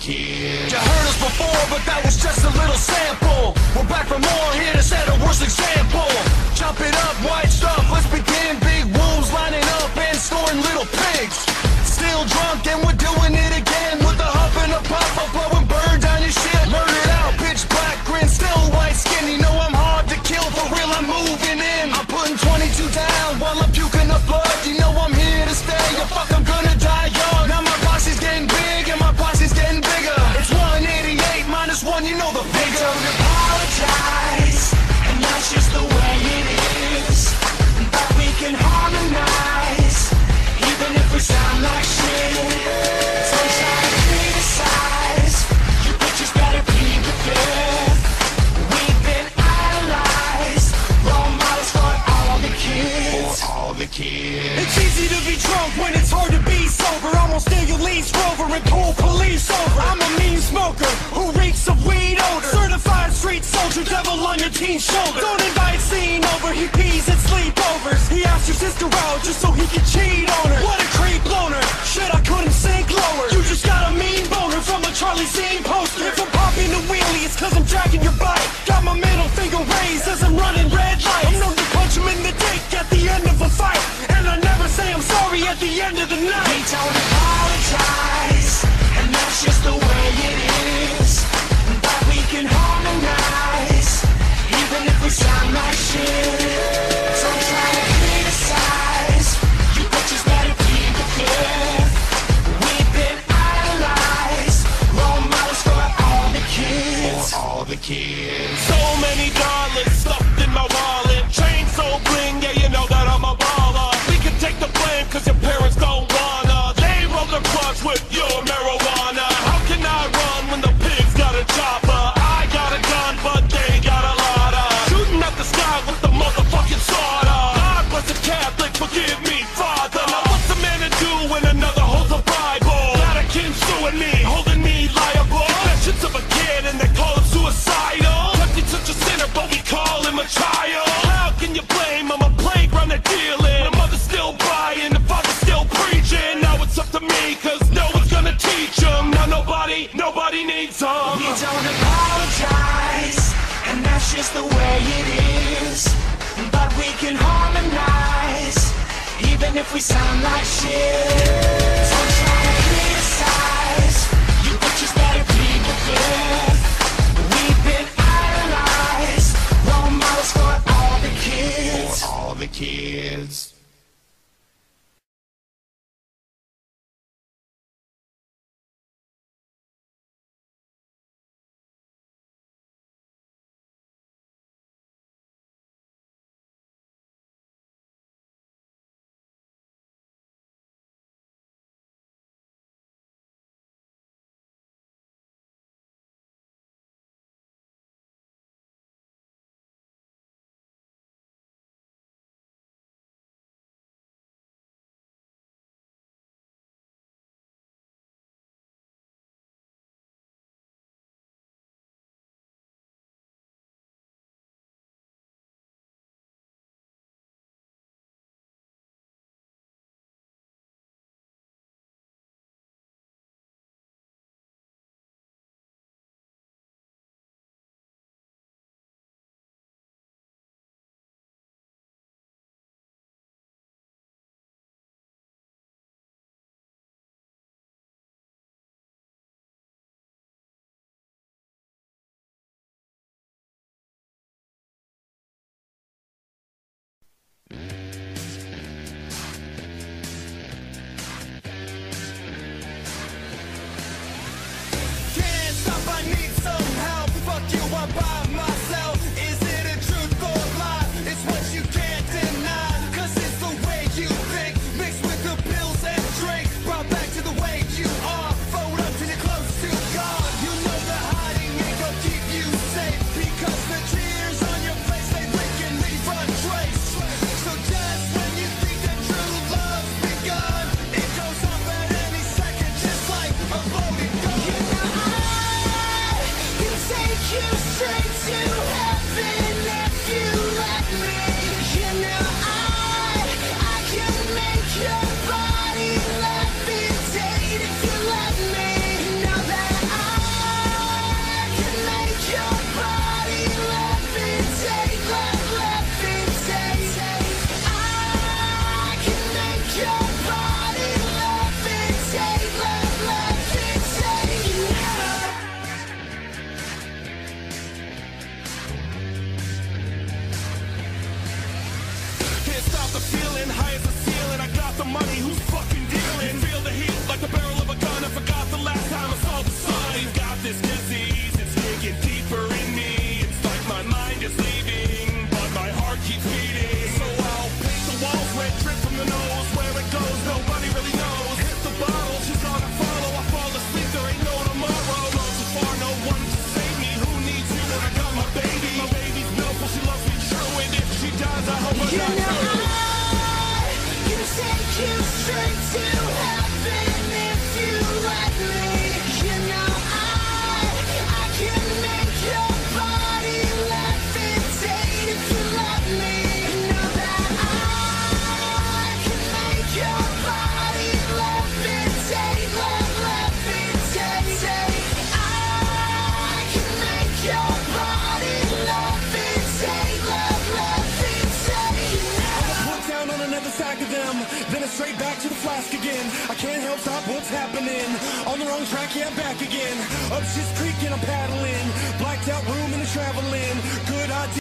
kids. You heard us before, but that was just a little sample. We're back for more, here to set a worse example. Chop it up, white stuff, let's begin. Big wolves lining up and scoring little pigs. Still drunk and we're doing it again. With a huff and a puff, I'm blowing burn down your shit. Murdered out, pitch black grin, still white skin. You know I'm hard to kill, for real I'm moving in. I'm putting 22 down while I'm puking up blood. You know I'm here to stay, you fuck I'm gonna die young. Now my posse's getting big and my posse's getting bigger. It's 188 minus 1, you know the figure. Don't apologize, and that's just the way it is. But we can harmonize, even if we sound like shit. Don't try to criticize, you bitches better be prepared. We've been idolized, role models for all the kids. For all the kids. It's easy to be drunk when it's hard to be sober. I'm gonna steal your leaves rover and pull police over. I'm a mean smoker who reeks of weed odor. Certified street soldier, devil on your teen's shoulder. Don't invite scene over, he pees at sleepovers. He asked your sister out just so he could cheat on her. What a creep loner, shit I couldn't sink lower. You just got a mean boner from a Charlie Scene poster. If I'm popping the wheelie, it's cause I'm dragging your bike. Got my middle finger raised as I'm running red lights. I'm known to punch him in the dick at the end of a fight, and I never say I'm sorry at the end of the night. We don't apologize, and that's just the way it is. But we can harmonize, even if we sound like shit. Don't try to criticize, you bitches better be prepared. We've been idolized, role models for all the kids. For all the kids. So many dollars stuffed in my wallet. Chain so bling, yeah, you know that I'm a baller. We can take the blame cause your parents don't wanna. They roll the clutch with your marijuana. How can I run when the pigs got a chopper? I got a gun, but they got a lotta. Shooting at the sky with the motherfucking sorta. God bless the Catholic, forgive me, Father. Now what's a man to do when another holds a Bible? Got a kin suing me, holding me liable. Confessions of a kid and they call him suicidal. He's such a sinner, but we call him a child. How can you blame him? A playground they're dealing. The mother's still buying, the father's still preaching. Now it's up to me, cause no one's gonna teach him. Now nobody needs him. We don't apologize, and that's just the way it is. But we can harmonize, even if we sound like shit. Don't try to criticize, you bitches better be prepared. We've been idolized, role models for all the kids. For all the kids. then it's straight back to the flask again. I can't help stop what's happening. On the wrong track, yeah, I'm back again. Up shit's creek and I'm paddling. Blacked out room in the traveling.